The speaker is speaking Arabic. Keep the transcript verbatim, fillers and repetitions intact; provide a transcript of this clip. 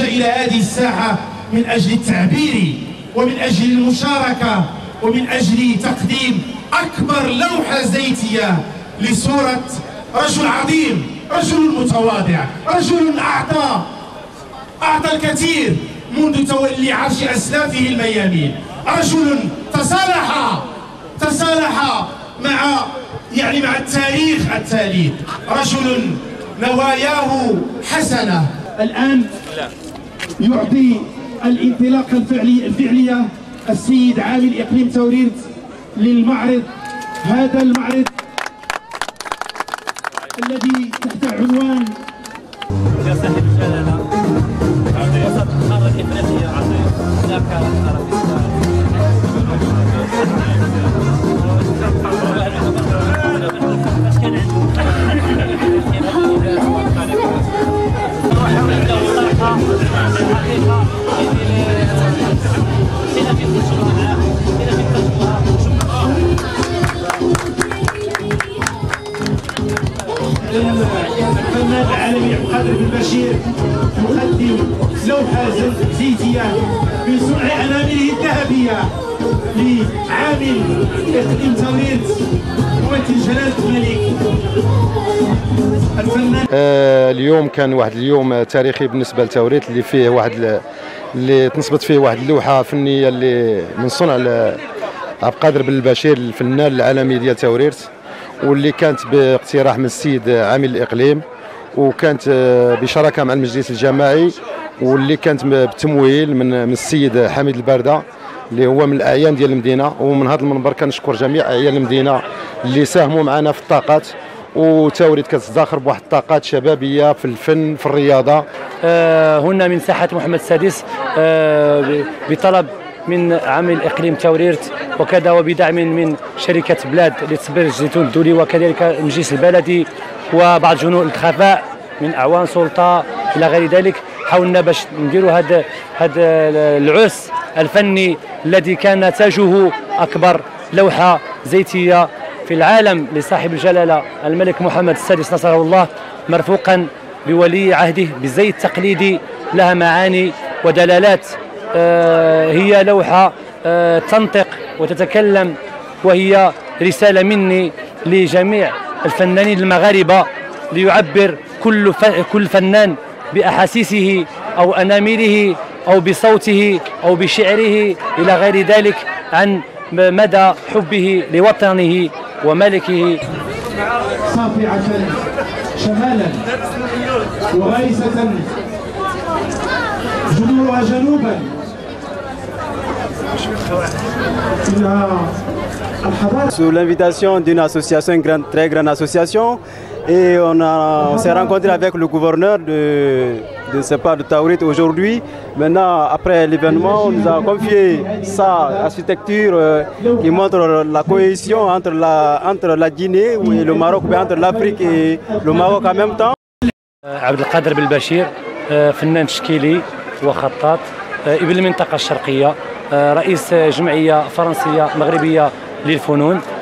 إلى هذه الساحة من أجل التعبير ومن أجل المشاركة ومن أجل تقديم أكبر لوحة زيتية لصورة رجل عظيم، رجل متواضع، رجل أعطى أعطى الكثير منذ تولي عرش أسلافه الميامين، رجل تصالح تصالح مع يعني مع التاريخ التالي، رجل نواياه حسنة. الآن يعطي الانطلاقة الفعلي الفعلية السيد عامل إقليم توريرت للمعرض، هذا المعرض الذي تحت عنوان يا صاحب الجلالة وسط القارة الإفريقية الفنان العالمي عبد القادر بن بشير يقدم لوحة زيتية بصنع أنامله الذهبية لعامل إقليم توريرت ممثل جلالة الملك الفنان. آه اليوم كان واحد اليوم تاريخي بالنسبة لتوريرت اللي فيه واحد اللي تنصبت فيه واحد اللوحة فنية اللي من صنع عبد القادر بن بشير الفنان العالمي ديال توريرت، واللي كانت باقتراح من السيد عامل الإقليم، وكانت بشراكة مع المجلس الجماعي، واللي كانت بالتمويل من من السيد حميد الباردة اللي هو من الأعيان ديال المدينة. ومن هذا المنبر كنشكر جميع أعيان المدينة اللي ساهموا معنا في الطاقات، وتوريرت كتزدخر بواحد الطاقات شبابية في الفن في الرياضة. آه هنا من ساحة محمد السادس آه بطلب من عامل إقليم توريرت وكذا وبدعم من شركة بلاد لتصبير الزيتون الدولي وكذلك المجلس البلدي وبعض جنود الخفاء من أعوان سلطة إلى غير ذلك، حاولنا باش نديروا هذا هذا العرس الفني الذي كان تاجه أكبر لوحة زيتية في العالم لصاحب الجلالة الملك محمد السادس نصره الله، مرفوقا بولي عهده بالزيت التقليدي، لها معاني ودلالات. آه هي لوحة آه تنطق وتتكلم، وهي رسالة مني لجميع الفنانين المغاربة ليعبر كل كل فنان بأحاسيسه أو أنامله أو بصوته أو بشعره إلى غير ذلك عن مدى حبه لوطنه وملكه. صافعة شمالا وغيسة جذورها جنوبا. Sous l'invitation d'une association, une grande, très grande association, et on, a, on s'est rencontré avec le gouverneur de, de, de, pas, de Taourit aujourd'hui. Maintenant, après l'événement, on nous a confié sa architecture euh, qui montre la cohésion entre la, entre la Guinée et le Maroc, entre l'Afrique et le Maroc en même temps. عبد القادر بن بشير فنان تشكيلي وخطاط ابن المنطقة الشرقية، رئيس جمعية فرنسية مغربية للفنون.